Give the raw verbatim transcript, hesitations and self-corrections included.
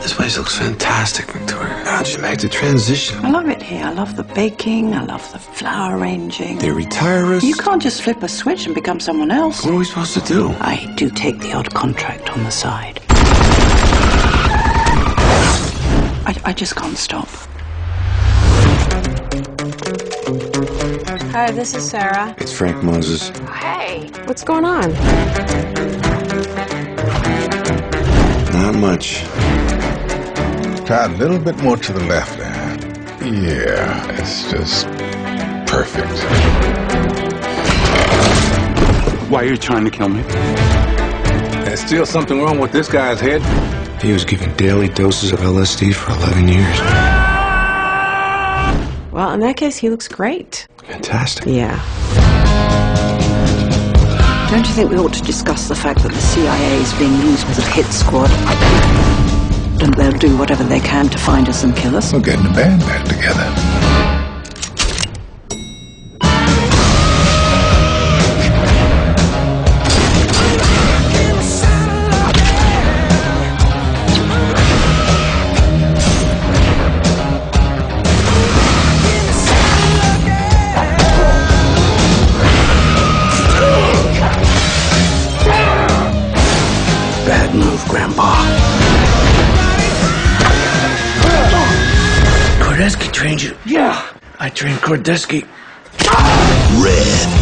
This place looks fantastic, Victoria. How'd you like the transition? I love it here. I love the baking. I love the flower arranging. They retire us. You can't just flip a switch and become someone else. What are we supposed to do? I do take the odd contract on the side. I, I just can't stop. Hi, this is Sarah. It's Frank Moses. Hey, what's going on? Not much. Try a little bit more to the left there. Yeah, it's just perfect. Why are you trying to kill me? There's still something wrong with this guy's head. He was given daily doses of L S D for eleven years. Well, in that case, he looks great. Fantastic. Yeah. Don't you think we ought to discuss the fact that the C I A is being used as a hit squad? And they'll do whatever they can to find us and kill us. We're getting the band back together. Bad move, Grandpa. Kordesky trained you? Yeah, I trained Kordesky. Red.